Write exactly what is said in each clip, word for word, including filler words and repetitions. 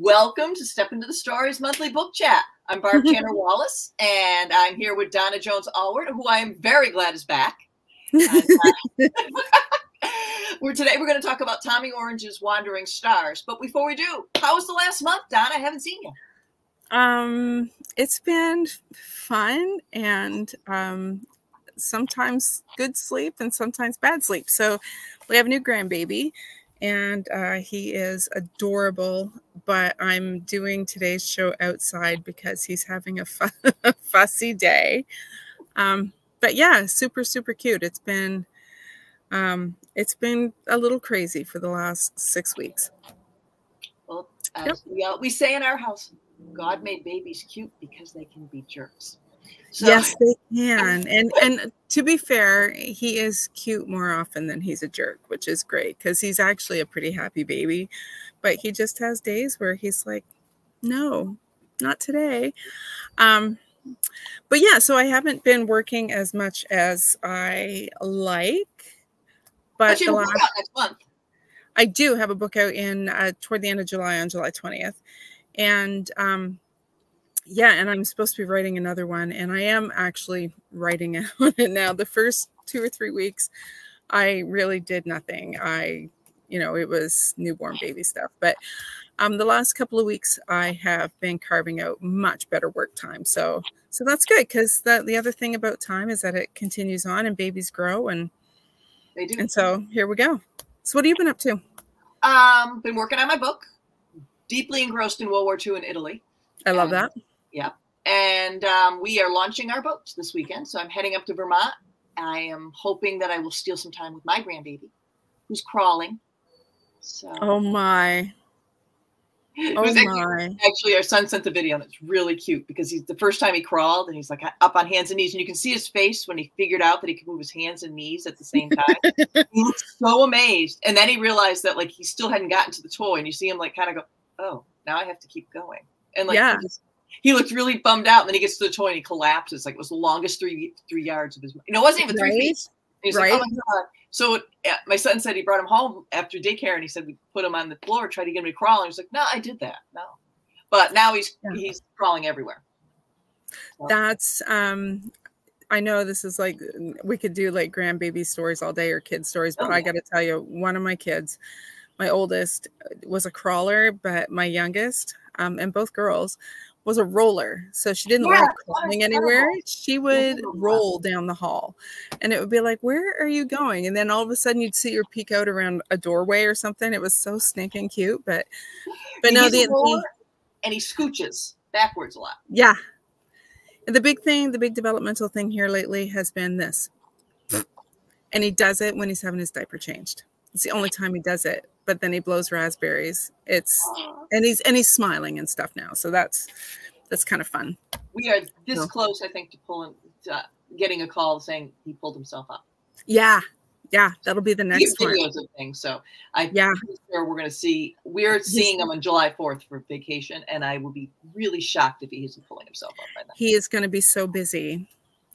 Welcome to Step Into the Stories Monthly Book Chat. I'm Barb Tanner Wallace, and I'm here with Donna Jones-Allward, who I am very glad is back. And, uh, we're today we're going to talk about Tommy Orange's Wandering Stars. But before we do, how was the last month, Donna? I haven't seen you. Um, it's been fun and um, sometimes good sleep and sometimes bad sleep. So we have a new grandbaby. And uh, he is adorable, but I'm doing today's show outside because he's having a, fu a fussy day. Um, but yeah, super, super cute. It's been, um, it's been a little crazy for the last six weeks. Well, as yep. we, uh, we say in our house, God made babies cute because they can be jerks. So. Yes, they can. And and to be fair, he is cute more often than he's a jerk, which is great because he's actually a pretty happy baby. But he just has days where he's like, no, not today. Um, but yeah, so I haven't been working as much as I like. But, but you the have a book last, out next month. I do have a book out in uh, toward the end of July, on July twentieth. And um yeah, and I'm supposed to be writing another one, and I am actually writing on it now. The first two or three weeks, I really did nothing. I, you know, it was newborn baby stuff. But um, the last couple of weeks, I have been carving out much better work time. So, so that's good because the the other thing about time is that it continues on, and babies grow, and they do. And so here we go. So, what have you been up to? Um, been working on my book. Deeply engrossed in World War Two in Italy. I love and, that. Yeah. And um, we are launching our boat this weekend. So I'm heading up to Vermont. I am hoping that I will steal some time with my grandbaby, who's crawling. So, oh, my. Oh, actually, my. Actually, our son sent the video, and it's really cute because he's the first time he crawled, and he's like up on hands and knees. And you can see his face when he figured out that he could move his hands and knees at the same time. He looks so amazed. And then he realized that, like, he still hadn't gotten to the toy. And you see him, like, kind of go, oh, now I have to keep going. And, like, yeah. he just, He looked really bummed out, and then he gets to the toy and he collapses. Like it was the longest three three yards of his. You know, it wasn't even three right? feet. And he's right. like, "Oh my god!" So uh, my son said he brought him home after daycare, and he said we put him on the floor, tried to get him to crawl, and he was like, "No, I did that, no." But now he's yeah. he's crawling everywhere. So. That's um. I know this is like we could do like grandbaby stories all day or kid stories, but oh, yeah. I got to tell you, one of my kids, my oldest, was a crawler, but my youngest, um, and both girls, was a roller. So she didn't yeah, like crawling anywhere. She would roll down the hall, and it would be like, where are you going? And then all of a sudden you'd see her peek out around a doorway or something. It was so stinking cute. But but no, the, the and he scooches backwards a lot. Yeah. And the big thing, the big developmental thing here lately has been this. And he does it when he's having his diaper changed. It's the only time he does it. But then he blows raspberries. It's and he's and he's smiling and stuff now. So that's that's kind of fun. We are this so. close, I think, to pulling, to getting a call saying he pulled himself up. Yeah, yeah, that'll be the next one. Videos of things. So I yeah, sure we're going to see. We're seeing him on July fourth for vacation, and I will be really shocked if he isn't pulling himself up by then. He is going to be so busy.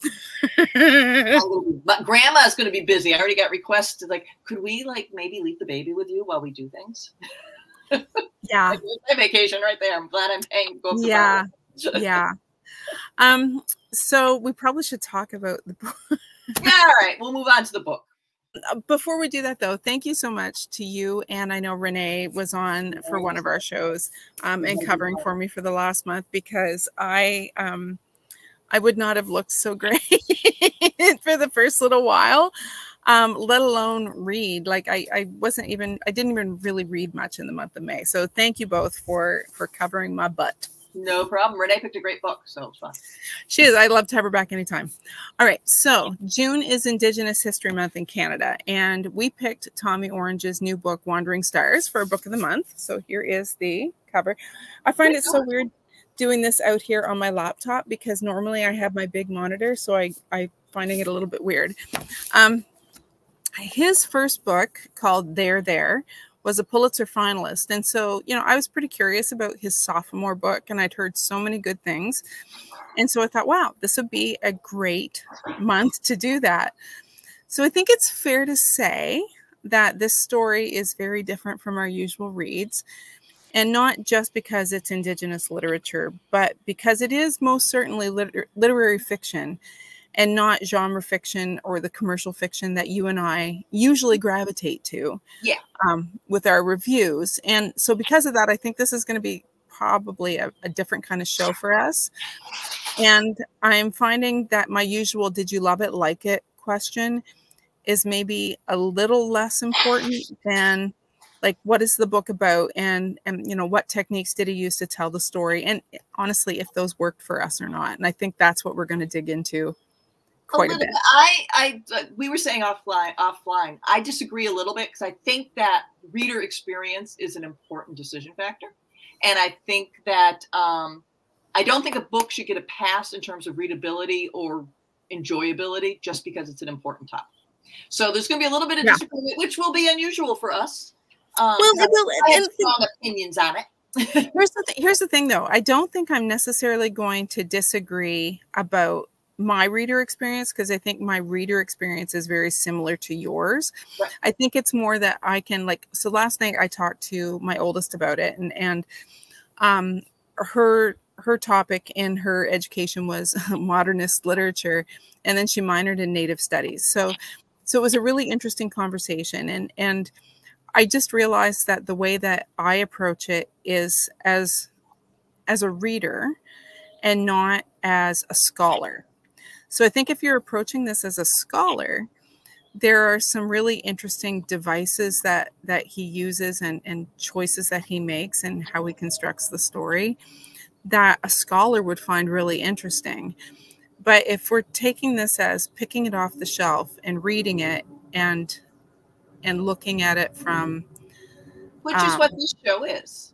But grandma is going to be busy. I already got requests to, like, could we like maybe leave the baby with you while we do things? Yeah, like, my vacation right there. I'm glad I'm paying to go up to yeah yeah um so we probably should talk about the book. Yeah, all right, we'll move on to the book. Before we do that, though, thank you so much to you. And I know Renee was on for one of our shows um and covering for me for the last month, because I um I would not have looked so great for the first little while, um, let alone read. Like I, I wasn't even, I didn't even really read much in the month of May. So thank you both for, for covering my butt. No problem. Renee picked a great book, so it's fun. She is. I'd love to have her back anytime. All right. So June is Indigenous History Month in Canada, and we picked Tommy Orange's new book, Wandering Stars, for a book of the month. So here is the cover. I find it so weird doing this out here on my laptop because normally I have my big monitor, so I I finding it a little bit weird. Um, his first book, called There There, was a Pulitzer finalist, and so you know I was pretty curious about his sophomore book, and I'd heard so many good things, and so I thought, wow, this would be a great month to do that. So I think it's fair to say that this story is very different from our usual reads. And not just because it's Indigenous literature, but because it is most certainly liter literary fiction and not genre fiction or the commercial fiction that you and I usually gravitate to yeah. um, with our reviews. And so because of that, I think this is going to be probably a, a different kind of show for us. And I'm finding that my usual "did you love it, like it" question is maybe a little less important than like, what is the book about? And, and, you know, what techniques did he use to tell the story? And honestly, if those worked for us or not. And I think that's what we're going to dig into quite a, a bit. I, I, uh, we were saying offline, offline, I disagree a little bit because I think that reader experience is an important decision factor. And I think that, um, I don't think a book should get a pass in terms of readability or enjoyability just because it's an important topic. So there's going to be a little bit of yeah. disagreement, which will be unusual for us. Um, well, it will, I have strong opinions on it. here's the th here's the thing, though. I don't think I'm necessarily going to disagree about my reader experience because I think my reader experience is very similar to yours. Right. I think it's more that I can like. So last night I talked to my oldest about it, and and um, her her topic in her education was modernist literature, and then she minored in Native studies. So so it was a really interesting conversation, and and. I just realized that the way that I approach it is as, as a reader and not as a scholar. So I think if you're approaching this as a scholar, there are some really interesting devices that, that he uses and, and choices that he makes and how he constructs the story that a scholar would find really interesting. But if we're taking this as picking it off the shelf and reading it and and looking at it from which is um, what this show is.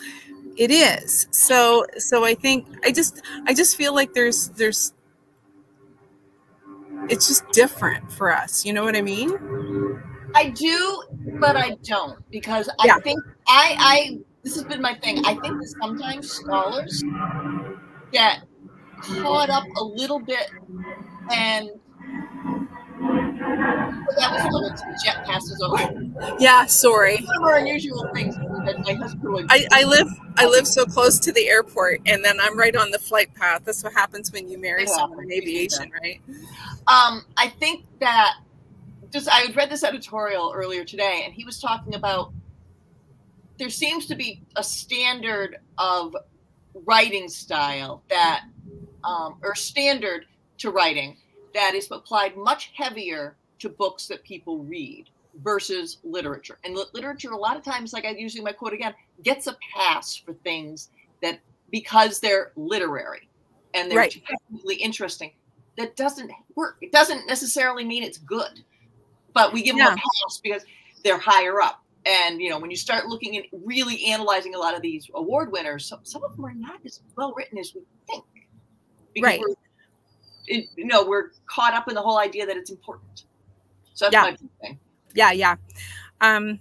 It is. So so I think I just I just feel like there's there's it's just different for us. You know what I mean? I do, but I don't, because I yeah. think I I this has been my thing. I think that sometimes scholars get caught up a little bit and that was when the jet passes over. Yeah, sorry. One of our unusual things that my husband would. I, I live I live so close to the airport, and then I'm right on the flight path. That's what happens when you marry yeah, someone in aviation, right? Um, I think that just I read this editorial earlier today, and he was talking about there seems to be a standard of writing style that, um, or standard to writing that is applied much heavier to books that people read versus literature. And literature, a lot of times, like I'm using my quote again, gets a pass for things that because they're literary and they're right. technically interesting. That doesn't work. It doesn't necessarily mean it's good, but we give yeah. them a pass because they're higher up. And, you know, when you start looking at really analyzing a lot of these award winners, some, some of them are not as well written as we think. Because right. we're, it, you know, we're caught up in the whole idea that it's important. So that's yeah. my big thing. Yeah, yeah. Um,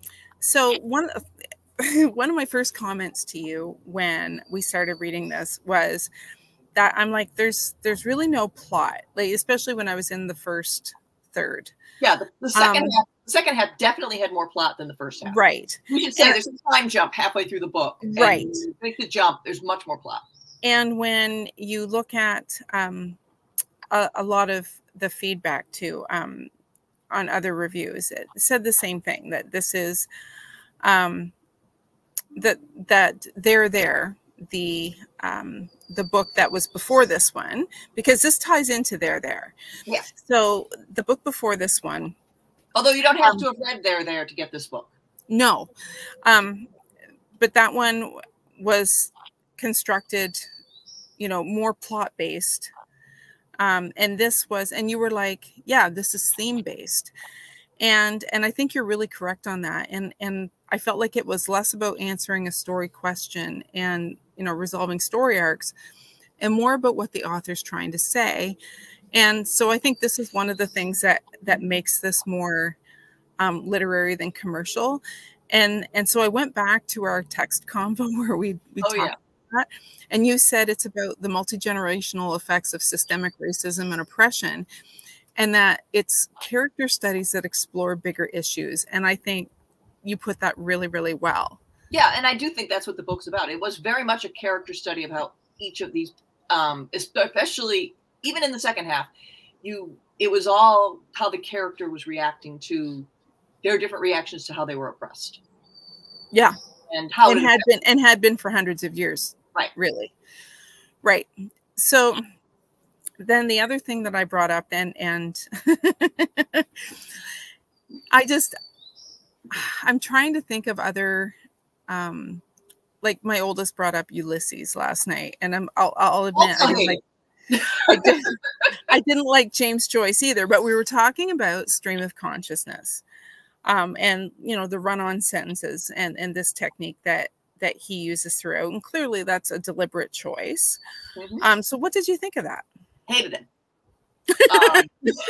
so one of, one of my first comments to you when we started reading this was that I'm like, there's there's really no plot, like especially when I was in the first third. Yeah, the, the second um, half, the second half definitely had more plot than the first half. Right. We should say and, there's a time jump halfway through the book. Right. And you make the jump. There's much more plot. And when you look at um, a, a lot of the feedback too um, on other reviews, it said the same thing, that this is um, that that they're there. the um the book that was before this one, because this ties into There There. Yeah. So the book before this one, although you don't have um, to have read There There to get this book. No. Um but that one was constructed, you know, more plot based. Um and this was, and you were like, yeah, this is theme based. And and I think you're really correct on that. And and I felt like it was less about answering a story question and, you know, resolving story arcs, and more about what the author's trying to say. And so I think this is one of the things that that makes this more um, literary than commercial. And and so I went back to our text convo where we we oh, talked yeah. about that, and you said it's about the multi-generational effects of systemic racism and oppression, and that it's character studies that explore bigger issues. And I think you put that really, really well. Yeah, and I do think that's what the book's about. It was very much a character study of how each of these, um, especially even in the second half, you it was all how the character was reacting to their different reactions to how they were oppressed. Yeah, and how it it had been and had been for hundreds of years. Right, really, right. So then the other thing that I brought up, and and I just I'm trying to think of other. Um, like my oldest brought up Ulysses last night, and I'm I'll, I'll admit I didn't, like, I, didn't, I didn't like James Joyce either, but we were talking about stream of consciousness, um, and you know the run-on sentences and and this technique that that he uses throughout, and clearly that's a deliberate choice. Mm-hmm. Um, so what did you think of that? Hated it. um,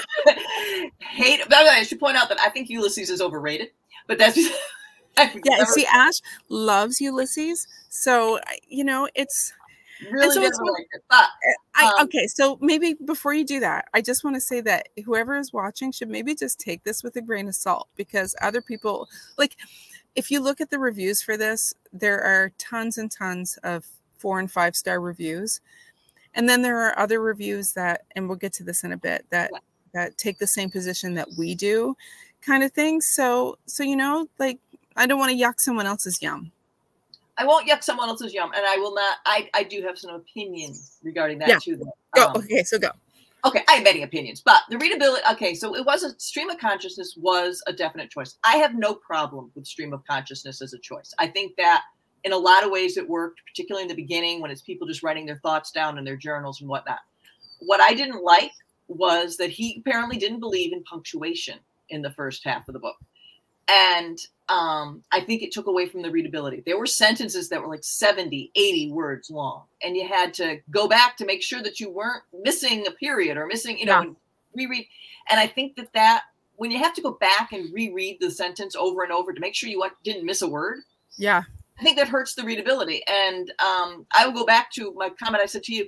hate. By the way, I should point out that I think Ulysses is overrated, but that's. Yeah, never... see, Ash loves Ulysses, so you know it's really so never it's, liked it. But I, um, okay, so maybe before you do that, I just want to say that whoever is watching should maybe just take this with a grain of salt, because other people, like, if you look at the reviews for this, there are tons and tons of four and five star reviews, and then there are other reviews that, and we'll get to this in a bit, that yeah. that take the same position that we do, kind of thing. So, so you know, like. I don't want to yuck someone else's yum. I won't yuck someone else's yum, and I will not. I, I do have some opinions regarding that yeah. too. Though. Go. Um, okay, so go. Okay, I have many opinions, but the readability. Okay, so it wasn't stream of consciousness was a definite choice. I have no problem with stream of consciousness as a choice. I think that in a lot of ways it worked, particularly in the beginning when it's people just writing their thoughts down in their journals and whatnot. What I didn't like was that he apparently didn't believe in punctuation in the first half of the book. And um, I think it took away from the readability. There were sentences that were like seventy, eighty words long, and you had to go back to make sure that you weren't missing a period or missing, you know, yeah. and reread. And I think that that when you have to go back and reread the sentence over and over to make sure you didn't miss a word. Yeah. I think that hurts the readability. And um, I will go back to my comment I said to you.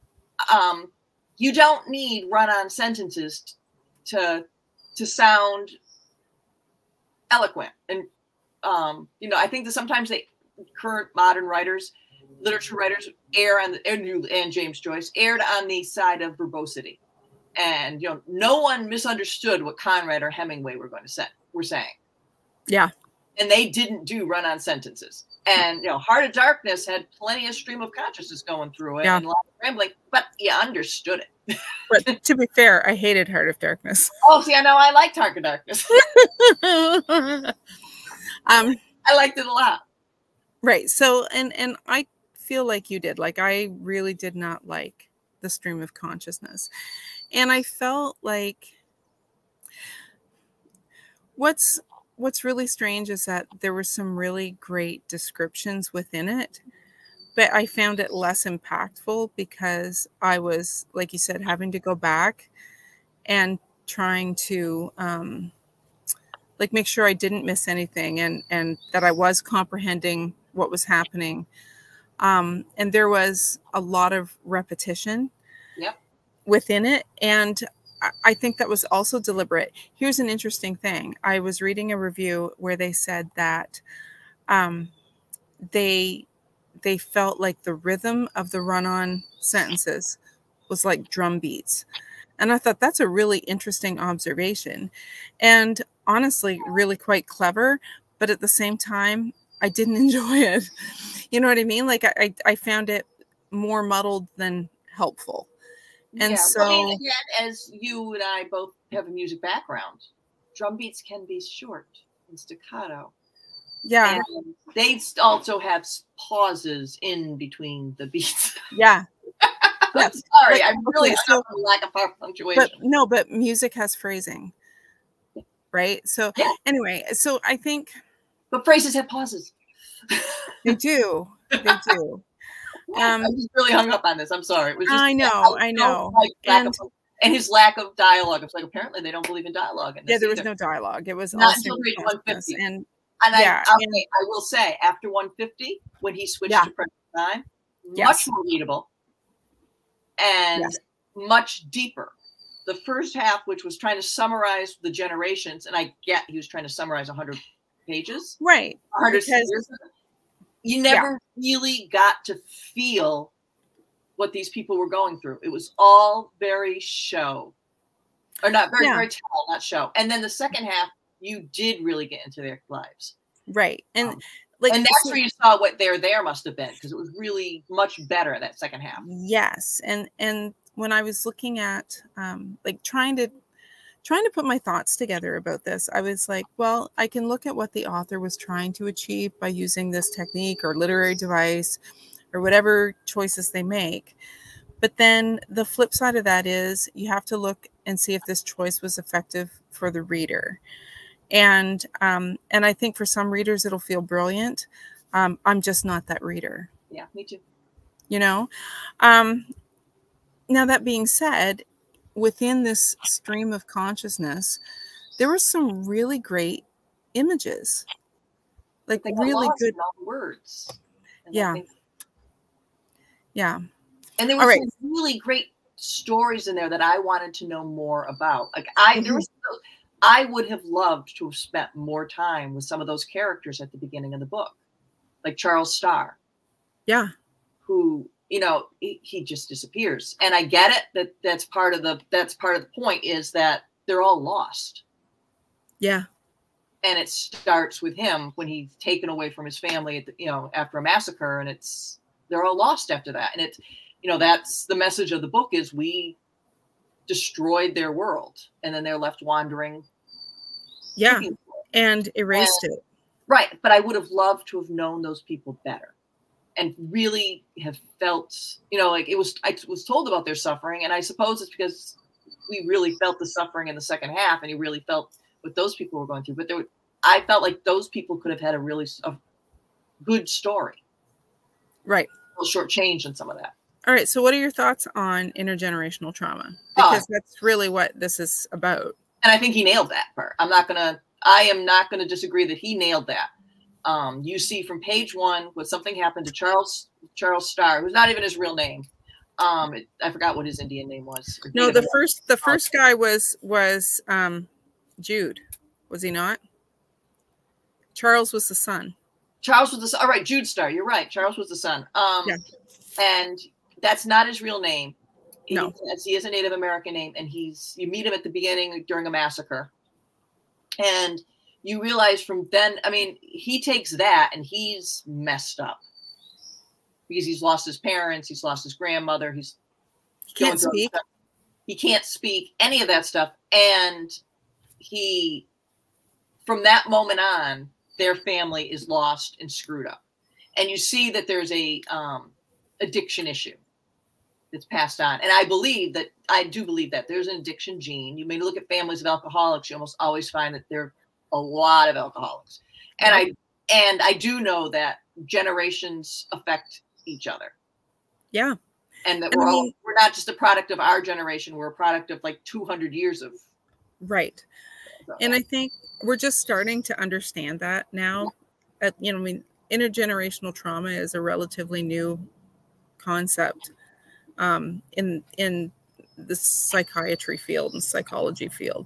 Um, you don't need run-on sentences to, to sound eloquent. And, um, you know, I think that sometimes they current modern writers, literature writers err on the, and, and James Joyce erred on the side of verbosity. And, you know, no one misunderstood what Conrad or Hemingway were going to say, were saying. Yeah. And they didn't do run-on sentences. And, you know, Heart of Darkness had plenty of stream of consciousness going through it yeah. and a lot of rambling, but you understood it. But to be fair, I hated Heart of Darkness. Oh, see, I know I liked Heart of Darkness. um, I liked it a lot. Right. So, and, and I feel like you did. Like, I really did not like the stream of consciousness. And I felt like what's what's really strange is that there were some really great descriptions within it, but I found it less impactful because I was, like you said, having to go back and trying to um, like make sure I didn't miss anything and, and that I was comprehending what was happening. Um, and there was a lot of repetition yep. within it. And I think that was also deliberate. Here's an interesting thing. I was reading a review where they said that um, they they felt like the rhythm of the run-on sentences was like drum beats. And I thought that's a really interesting observation. And honestly, really quite clever. But at the same time, I didn't enjoy it. You know what I mean? Like I, I found it more muddled than helpful. And yeah, so, well, and again, as you and I both have a music background, drum beats can be short and staccato. Yeah. And they also have pauses in between the beats. Yeah. I'm sorry. I'm really okay, so, lack of punctuation. But no, but music has phrasing. Right? So yeah. anyway, so I think. But phrases have pauses. They do. They do. Um, I was really hung up on this. I'm sorry. It was just, I know, I know. Like, and, of, and his lack of dialogue. It's like apparently they don't believe in dialogue. In this yeah, there either. was no dialogue. It was not all until page one fifty. And, and yeah, I, and, I will say, after one fifty, when he switched yeah. to present time, yes. much more readable and yes. much deeper. The first half, which was trying to summarize the generations, and I get he was trying to summarize one hundred pages. Right. one hundred because, years. you never yeah. really got to feel what these people were going through. It was all very show, or not very, yeah. very tall, not show. And then the second half, you did really get into their lives. Right. And um, like, and that's so, where you saw what their there must have been, because it was really much better that second half. Yes. And, and when I was looking at, um, like trying to, trying to put my thoughts together about this, I was like, well, I can look at what the author was trying to achieve by using this technique or literary device or whatever choices they make. But then the flip side of that is you have to look and see if this choice was effective for the reader. And, um, and I think for some readers, it'll feel brilliant. Um, I'm just not that reader. Yeah, me too. You know, um, now that being said, within this stream of consciousness, there were some really great images, like they really good words. Yeah. Yeah. And there were right. some really great stories in there that I wanted to know more about. Like I, mm-hmm. there was, I would have loved to have spent more time with some of those characters at the beginning of the book, like Charles Starr. Yeah. Who, you know, he, he just disappears. And I get it that that's part of the, that's part of the point is that they're all lost. Yeah. And it starts with him when he's taken away from his family, at the, you know, after a massacre, and it's, they're all lost after that. And it's, you know, that's the message of the book is we destroyed their world and then they're left wandering. Yeah. And erased and, it. Right. But I would have loved to have known those people better and really have felt, you know, like it was, I was told about their suffering. And I suppose it's because we really felt the suffering in the second half and you really felt what those people were going through. But there were, I felt like those people could have had a really a good story. Right. A little shortchanged in some of that. All right. So what are your thoughts on intergenerational trauma? Because oh. that's really what this is about. And I think he nailed that part. I'm not going to, I am not going to disagree that he nailed that. Um, you see from page one, when something happened to Charles, Charles Starr, who's not even his real name. Um, it, I forgot what his Indian name was. No, the first, the first guy was, was, um, Jude. Was he not? Charles was the son. Charles was the son. All right. Jude Starr. You're right. Charles was the son. Um, yeah. And that's not his real name. He, no. He is a Native American name. And he's, you meet him at the beginning during a massacre. And you realize from then, I mean, he takes that and he's messed up. Because he's lost his parents. He's lost his grandmother. He's he can't speak. He can't speak, any of that stuff. And he, from that moment on, their family is lost and screwed up. And you see that there's a um, addiction issue that's passed on. And I believe that, I do believe that there's an addiction gene. You may look at families of alcoholics, you almost always find that there are a lot of alcoholics. And I, and I do know that generations affect each other. Yeah. And that and we're I mean, all, we're not just a product of our generation. We're a product of like two hundred years of. Right. So. And I think we're just starting to understand that now. At, you know, I mean, intergenerational trauma is a relatively new concept um, in in the psychiatry field and psychology field.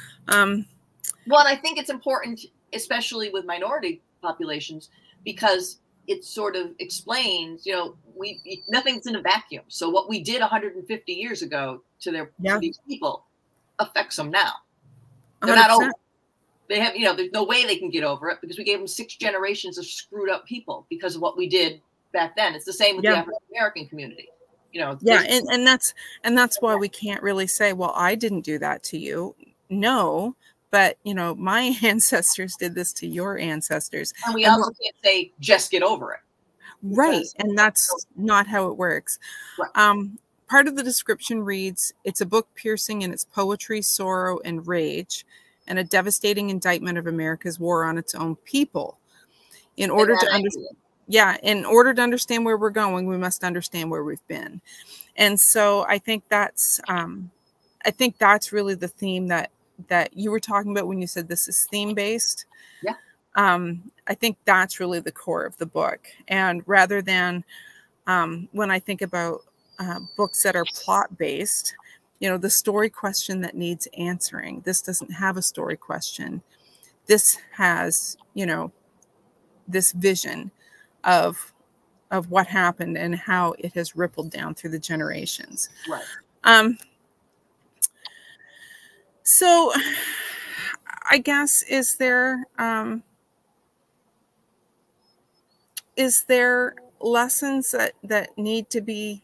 Um, well, and I think it's important, especially with minority populations, because it sort of explains, you know, we nothing's in a vacuum. So what we did one hundred fifty years ago to their yeah. to these people affects them now. They're not over. They have, you know, there's no way they can get over it because we gave them six generations of screwed up people because of what we did back then. It's the same with yeah. the African American community. You know, yeah, and, and that's and that's why we can't really say, well, I didn't do that to you. No, but you know, my ancestors did this to your ancestors. And we and also can't say just get over it. Right. And that's not how it works. Right. Um, part of the description reads, it's a book piercing in its poetry, sorrow, and rage, and a devastating indictment of America's war on its own people. In order to understand, yeah, in order to understand where we're going, we must understand where we've been. And so I think that's, um, I think that's really the theme that that you were talking about when you said this is theme based. Yeah. Um, I think that's really the core of the book. And rather than um, when I think about uh, books that are plot based, you know, the story question that needs answering. This doesn't have a story question. This has, you know, this vision of of what happened and how it has rippled down through the generations. Right. Um, so I guess, is there, um, is there lessons that, that need to be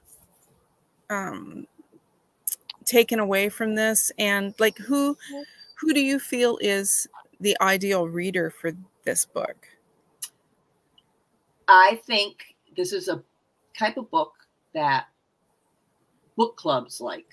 um, taken away from this? And like, who, who do you feel is the ideal reader for this book? I think this is a type of book that book clubs like.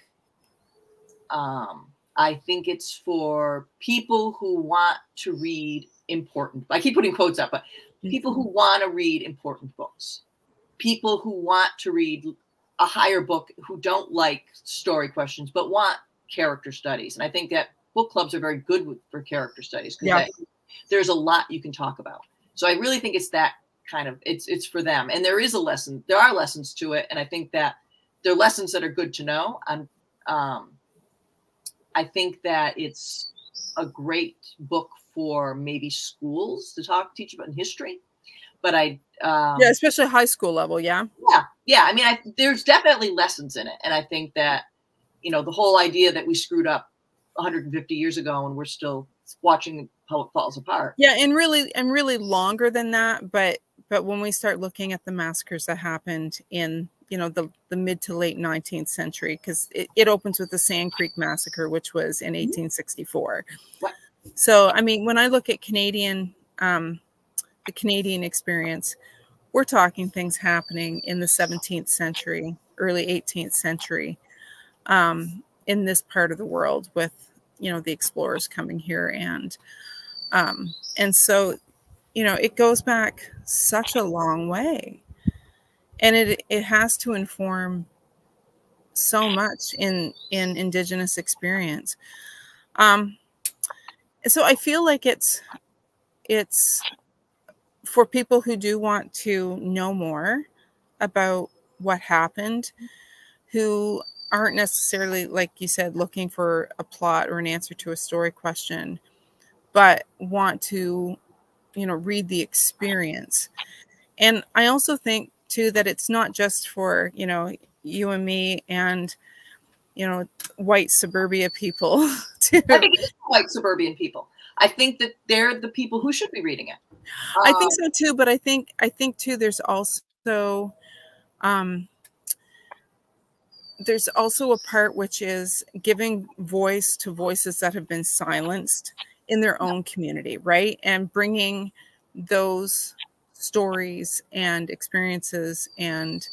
Um, I think it's for people who want to read important, I keep putting quotes up, but people who want to read important books, people who want to read a higher book, who don't like story questions, but want character studies. And I think that book clubs are very good with, for character studies, because yeah. there's a lot you can talk about. So I really think it's that kind of, it's, it's for them. And there is a lesson, there are lessons to it. And I think that they're lessons that are good to know. I'm, um, I think that it's a great book for maybe schools to talk, teach about in history. But I, um, yeah, especially high school level. Yeah. Yeah. Yeah. I mean, I, there's definitely lessons in it. And I think that, you know, the whole idea that we screwed up one hundred fifty years ago and we're still watching how it falls apart. Yeah. And really, and really longer than that. But, but when we start looking at the massacres that happened in, you know, the, the mid to late nineteenth century, because it, it opens with the Sand Creek Massacre, which was in eighteen sixty-four. What? So, I mean, when I look at Canadian, um, the Canadian experience, we're talking things happening in the seventeenth century, early eighteenth century, um, in this part of the world with, you know, the explorers coming here. And, um, and so, you know, it goes back such a long way. And it, it has to inform so much in, in Indigenous experience. Um, so I feel like it's, it's for people who do want to know more about what happened, who aren't necessarily, like you said, looking for a plot or an answer to a story question, but want to, you know, read the experience. And I also think too, that it's not just for, you know, you and me and, you know, white suburbia people. To, I think it's white suburban people. I think that they're the people who should be reading it. Um, I think so too, but I think, I think too, there's also, um, there's also a part which is giving voice to voices that have been silenced in their own community, right? And bringing those stories and experiences and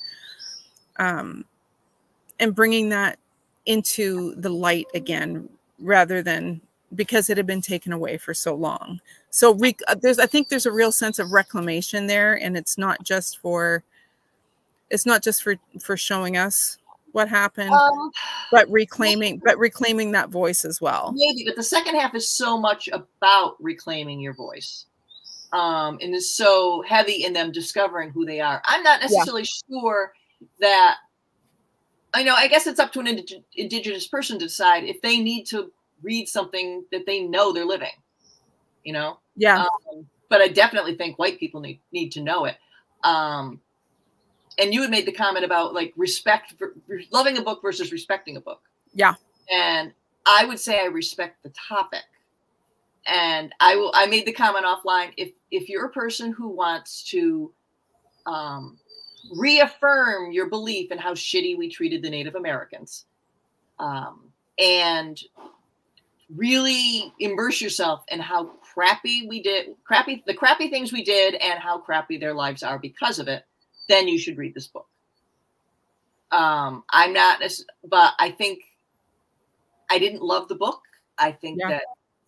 um and bringing that into the light again, rather than because it had been taken away for so long. So we there's I think there's a real sense of reclamation there, and it's not just for it's not just for for showing us what happened, um, but reclaiming but reclaiming that voice as well. Maybe, but the second half is so much about reclaiming your voice. Um, and is so heavy in them discovering who they are. I'm not necessarily yeah. sure that, I know, I guess it's up to an indig indigenous person to decide if they need to read something that they know they're living, you know? Yeah. Um, but I definitely think white people need, need to know it. Um, and you had made the comment about like respect, for, loving a book versus respecting a book. Yeah. And I would say I respect the topic. And I will, I made the comment offline, if, if you're a person who wants to um, reaffirm your belief in how shitty we treated the Native Americans, um, and really immerse yourself in how crappy we did, crappy, the crappy things we did and how crappy their lives are because of it, then you should read this book. Um, I'm not, but I think I didn't love the book. I think yeah. that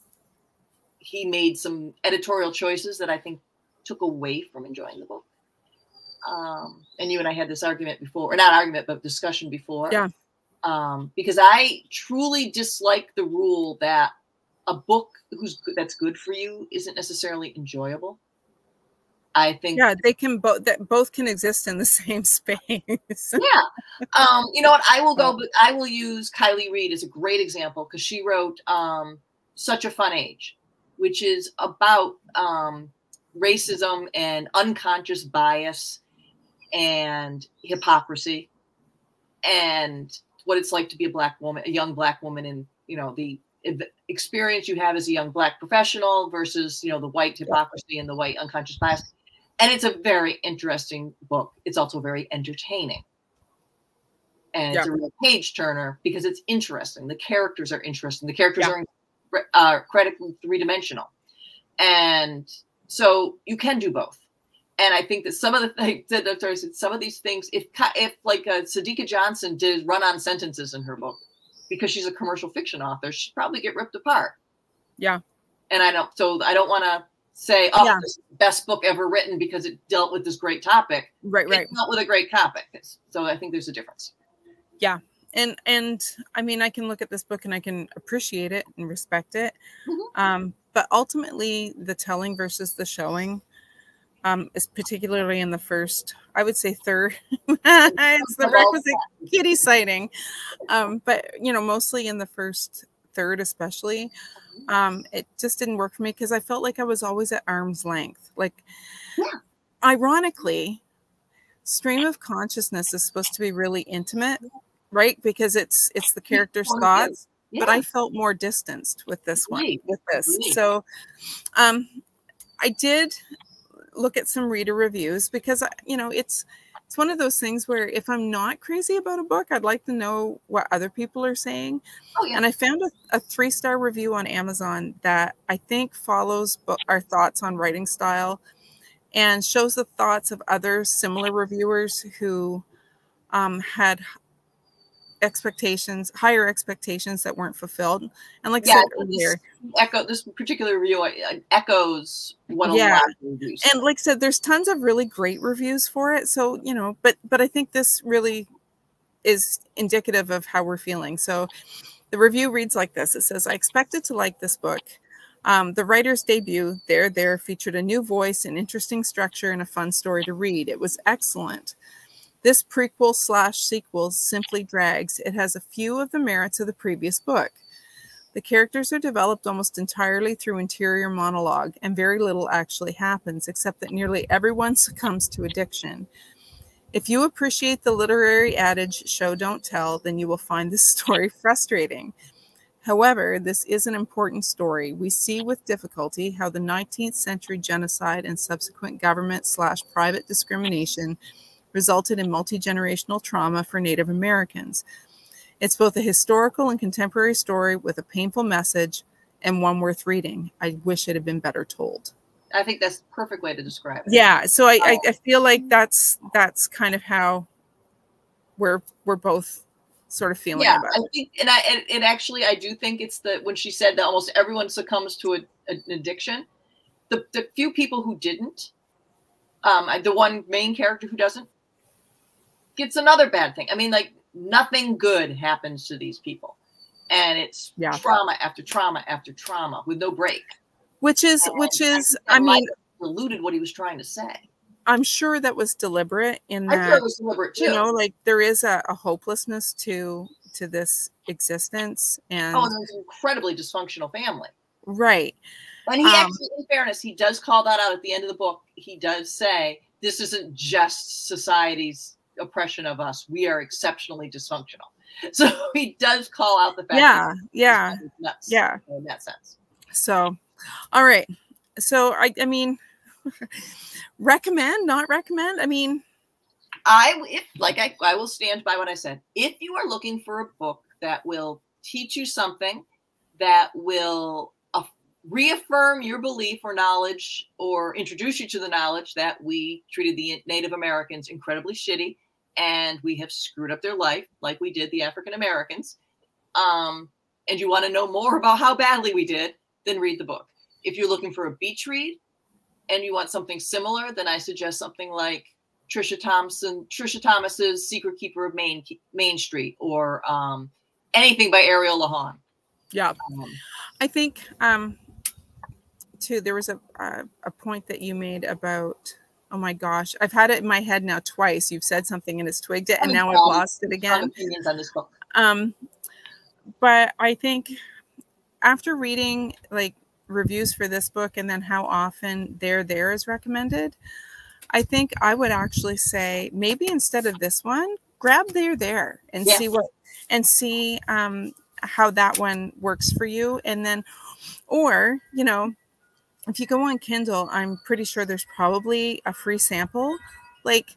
he made some editorial choices that I think took away from enjoying the book. Um, and you and I had this argument before, or not argument, but discussion before. Yeah. Um, because I truly dislike the rule that a book who's that's good for you isn't necessarily enjoyable. I think yeah, they can both that both can exist in the same space. Yeah. Um, you know what? I will go, but I will use Kylie Reed as a great example because she wrote um, Such a Fun Age, which is about um, racism and unconscious bias and hypocrisy and what it's like to be a black woman, a young black woman, and, you know, the experience you have as a young black professional versus, you know, the white hypocrisy and the white unconscious bias. And it's a very interesting book. It's also very entertaining. And it's yeah. a real page turner because it's interesting. The characters are interesting. The characters yeah. are uh, incredibly three-dimensional. And so you can do both. And I think that some of the things, some of these things, if, if like uh, Sadiqa Johnson did run-on sentences in her book, because she's a commercial fiction author, she'd probably get ripped apart. Yeah. And I don't, so I don't want to say, oh, yeah. this is the best book ever written because it dealt with this great topic. Right, right. It dealt with a great topic. So I think there's a difference. Yeah. And, and I mean, I can look at this book and I can appreciate it and respect it. Mm-hmm. Um, but ultimately the telling versus the showing um, is particularly in the first, I would say third, it's the requisite kitty sighting. Um, but, you know, mostly in the first third, especially, um, it just didn't work for me because I felt like I was always at arm's length. Like, yeah. ironically, stream of consciousness is supposed to be really intimate, right? Because it's it's the character's thoughts, yeah. but I felt more distanced with this one, with this. So um, I did look at some reader reviews because, you know, it's it's one of those things where if I'm not crazy about a book, I'd like to know what other people are saying. Oh, yeah. And I found a, a three-star review on Amazon that I think follows our thoughts on writing style and shows the thoughts of other similar reviewers who um, had expectations, higher expectations that weren't fulfilled. And like yeah, I said earlier, echo this particular review echoes what yeah. a lot of reviews. And like I said, there's tons of really great reviews for it. So, you know, but but I think this really is indicative of how we're feeling. So the review reads like this. It says, I expected to like this book. Um, the writer's debut, There There, featured a new voice, an interesting structure, and a fun story to read. It was excellent. This prequel slash sequel simply drags. It has a few of the merits of the previous book. The characters are developed almost entirely through interior monologue, and very little actually happens, except that nearly everyone succumbs to addiction. If you appreciate the literary adage, show don't tell, then you will find this story frustrating. However, this is an important story. We see with difficulty how the nineteenth century genocide and subsequent government slash private discrimination resulted in multi-generational trauma for Native Americans. It's both a historical and contemporary story with a painful message and one worth reading. I wish it had been better told. I think that's the perfect way to describe it. Yeah, so I, I, I feel like that's that's kind of how we're we're both sort of feeling yeah, about I it. think, and I and, and actually I do think it's the when she said that almost everyone succumbs to a, an addiction. The the few people who didn't, um, the one main character who doesn't, gets another bad thing. I mean, like nothing good happens to these people, and it's yeah. trauma after trauma after trauma with no break. Which is and which is I, I mean, diluted what he was trying to say. I'm sure that was deliberate in that, I sure it was deliberate too. You know, like there is a, a hopelessness to to this existence, and oh, and there's an incredibly dysfunctional family, right? And he um, actually, in fairness, he does call that out at the end of the book. He does say this isn't just society's oppression of us; we are exceptionally dysfunctional. So he does call out the fact. Yeah, that yeah, nuts yeah. In that sense. So, all right. So I, I mean. Recommend, not recommend. I mean, I if like I, I will stand by what I said. If you are looking for a book that will teach you something, that will uh, reaffirm your belief or knowledge, or introduce you to the knowledge that we treated the Native Americans incredibly shitty, and we have screwed up their life like we did the African Americans, um, and you want to know more about how badly we did, then read the book. If you're looking for a beach read, and you want something similar, then I suggest something like Trisha Thompson, Trisha Thomas's Secret Keeper of Main Main Street, or um, anything by Ariel Lahan. Yeah, um, I think um, too. There was a, a a point that you made about. Oh my gosh, I've had it in my head now twice. You've said something and it's twigged it, and now I've lost it again. Opinions on this book. Um, but I think after reading like. reviews for this book and then how often There There is recommended, I think I would actually say maybe instead of this one, grab There There and Yeah. see what and see um, how that one works for you. And then, or, you know, if you go on Kindle, I'm pretty sure there's probably a free sample. Like,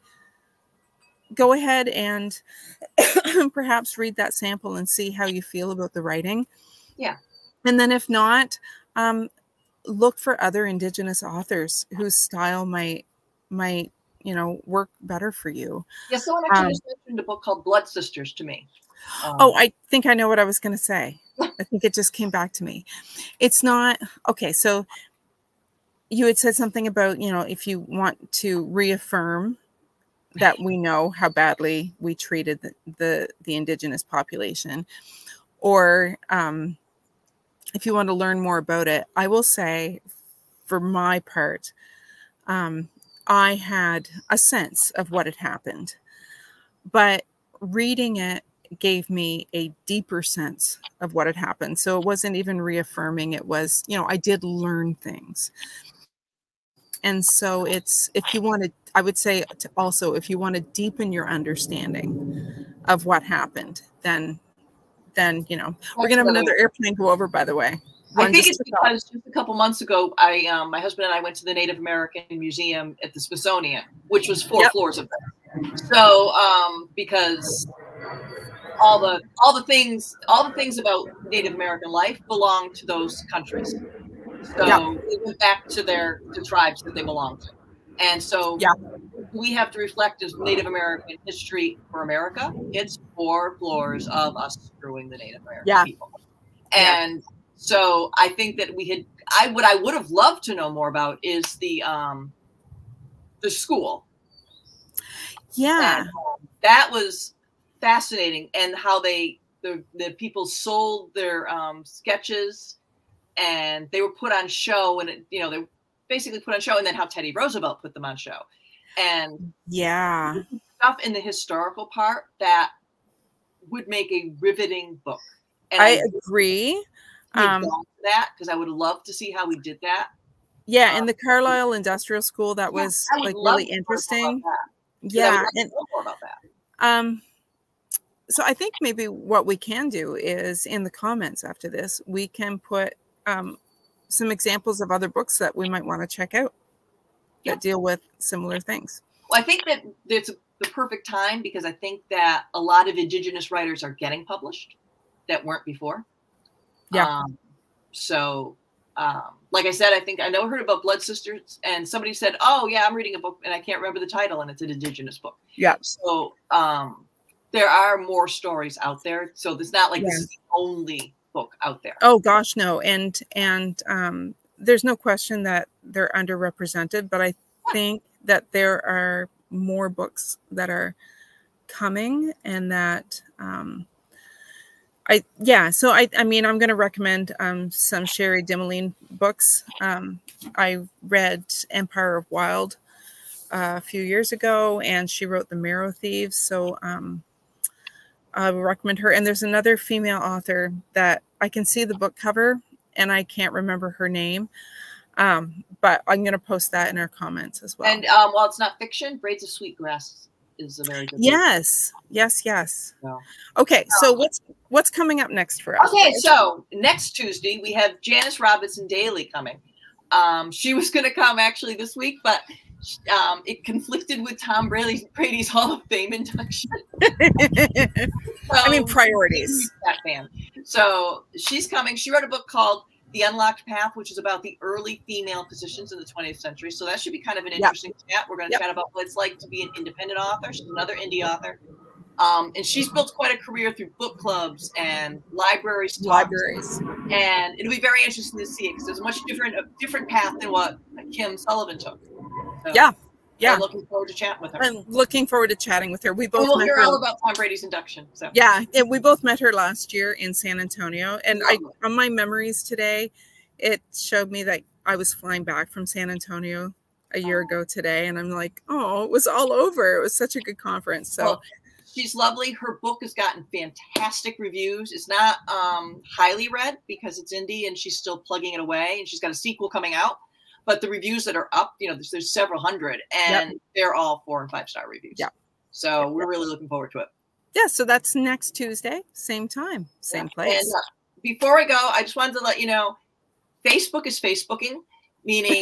go ahead and perhaps read that sample and see how you feel about the writing. Yeah. And then if not, um, look for other Indigenous authors whose style might, might, you know, work better for you. Yeah, someone actually Um, just mentioned a book called Blood Sisters to me. Um, oh, I think I know what I was going to say. I think it just came back to me. It's not, okay, so you had said something about, you know, if you want to reaffirm that we know how badly we treated the, the, the Indigenous population, or um, if you want to learn more about it, I will say, for my part, um, I had a sense of what had happened, but reading it gave me a deeper sense of what had happened. So it wasn't even reaffirming. It was, you know, I did learn things. And so it's, if you want to, I would say to also, if you want to deepen your understanding of what happened, then, then, you know, we're going to have another airplane go over, by the way. I think it's because just a couple months ago, I, um, my husband and I went to the Native American Museum at the Smithsonian, which was four yep. floors of it. So, um, because all the, all the things, all the things about Native American life belong to those countries. So yep. we went back to their the tribes that they belong to. And so yep. we have to reflect as Native American history for America. It's four floors of us screwing the Native American yeah. people. And yeah. so I think that we had, I what I would have loved to know more about is the um the school. Yeah. And that was fascinating, and how they the the people sold their um sketches. And they were put on show, and it, you know, they basically put on show, and then how Teddy Roosevelt put them on show, and yeah, stuff in the historical part that would make a riveting book. And I, I agree. Um, that because I would love to see how we did that. Yeah, um, in the Carlisle Industrial School, that yeah, was like really interesting. Yeah, and more about that. Um. So I think maybe what we can do is in the comments after this, we can put um, some examples of other books that we might want to check out that yeah. deal with similar things. Well, I think that it's the perfect time because I think that a lot of Indigenous writers are getting published that weren't before. Yeah. Um, so, um, like I said, I think I know heard about Blood Sisters, and somebody said, "Oh, yeah, I'm reading a book, and I can't remember the title, and it's an Indigenous book." Yeah. So, um, there are more stories out there, so it's not like yeah. this is the only book out there. Oh gosh, no. And and um, there's no question that they're underrepresented, but I yeah. think that there are more books that are coming, and that um, I yeah. So I I mean I'm going to recommend um, some Sherry Dimeline books. Um, I read Empire of Wild uh, a few years ago, and she wrote The Marrow Thieves. So um, I would recommend her. And there's another female author that I can see the book cover and I can't remember her name. Um, but I'm going to post that in our comments as well. And um, while it's not fiction, Braids of Sweetgrass is a very good yes, book. Yes, yes. So, okay. um, So what's, what's coming up next for us? Okay. So next Tuesday, we have Janice Robinson Daly coming. Um, she was going to come actually this week, but Um, it conflicted with Tom Brady's, Brady's Hall of Fame induction. so, I mean, priorities. That fan. So she's coming. She wrote a book called The Unlocked Path, which is about the early female positions in the twentieth century. So that should be kind of an interesting yep. chat. We're going to yep. chat about what it's like to be an independent author. She's another indie author. Um, and she's built quite a career through book clubs and libraries. Libraries. And it'll be very interesting to see it because there's a much different, a different path than what Kim Sullivan took. So, yeah, yeah. I'm looking forward to chatting with her. I'm looking forward to chatting with her. We both and we'll met hear her. all about Tom Brady's induction. So yeah, and we both met her last year in San Antonio. And I, on my memories today, it showed me that I was flying back from San Antonio a year ago today, and I'm like, oh, it was all over. It was such a good conference. So well, She's lovely. Her book has gotten fantastic reviews. It's not um, highly read because it's indie and she's still plugging it away. And she's got a sequel coming out. But the reviews that are up, you know, there's, there's several hundred, and yep. they're all four and five star reviews. Yeah. So yep. we're really looking forward to it. Yeah. So that's next Tuesday, same time, same yeah. place. And uh, before I go, I just wanted to let you know, Facebook is Facebooking, meaning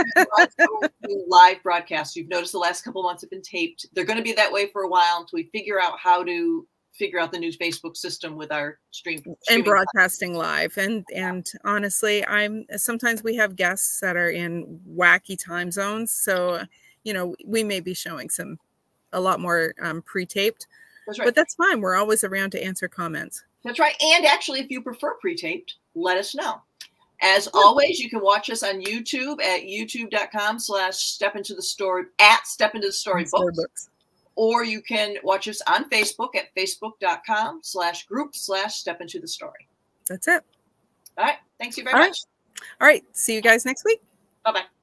live broadcasts. You've noticed the last couple of months have been taped. They're going to be that way for a while until we figure out how to figure out the new Facebook system with our stream and broadcasting live. And and honestly, I'm sometimes we have guests that are in wacky time zones, so you know we may be showing some a lot more um, pre-taped. That's right. But that's fine. We're always around to answer comments. That's right. And actually, if you prefer pre-taped, let us know. As always, you can watch us on YouTube at youtube.com slash step into the story at step into the story books. Or you can watch us on Facebook at facebook.com slash group slash step into the story. That's it. All right. Thanks you very All much. Right. All right. See you guys next week. Bye-bye.